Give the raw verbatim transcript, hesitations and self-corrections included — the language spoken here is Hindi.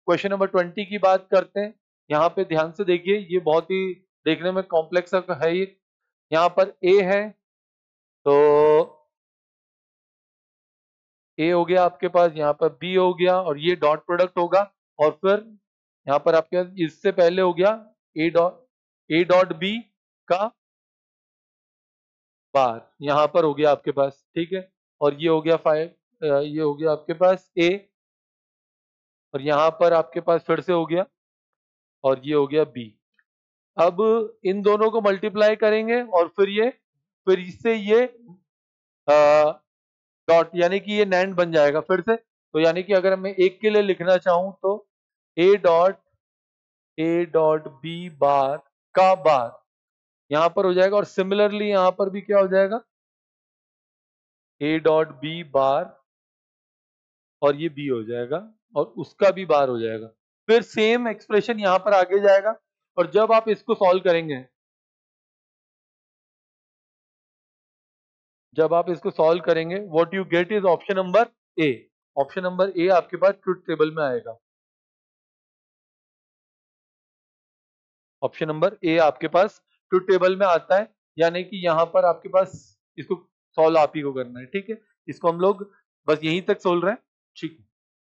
क्वेश्चन नंबर ट्वेंटी की बात करते हैं। यहाँ पे ध्यान से देखिए, ये बहुत ही देखने में कॉम्प्लेक्स है। ये यहाँ पर ए है, तो ए हो गया आपके पास, यहाँ पर बी हो गया, और ये डॉट प्रोडक्ट होगा, और फिर यहाँ पर आपके पास इससे पहले हो गया A dot A dot B का बार, यहाँ पर हो गया आपके पास, ठीक है। और ये हो गया फाइव, ये हो गया आपके पास ए, और यहाँ पर आपके पास फिर से हो गया, और ये हो गया बी। अब इन दोनों को मल्टीप्लाई करेंगे, और फिर ये फिर इससे ये डॉट, यानी कि ये नैंड बन जाएगा फिर से। तो यानी कि अगर मैं एक के लिए लिखना चाहूं तो A dot A dot B bar का बार यहां पर हो जाएगा, और सिमिलरली यहां पर भी क्या हो जाएगा, ए डॉट बी बार, और ये बी हो जाएगा, और उसका भी बार हो जाएगा। फिर सेम एक्सप्रेशन यहां पर आगे जाएगा, और जब आप इसको सॉल्व करेंगे जब आप इसको सॉल्व करेंगे what you get is option number A. Option number A आपके पास ट्रुथ टेबल में आएगा। ऑप्शन नंबर ए आपके पास ट्रुथ टेबल में आता है, यानी कि यहां पर आपके पास इसको सॉल्व आप ही को करना है, ठीक है। इसको हम लोग बस यहीं तक सोल रहे हैं, ठीक है।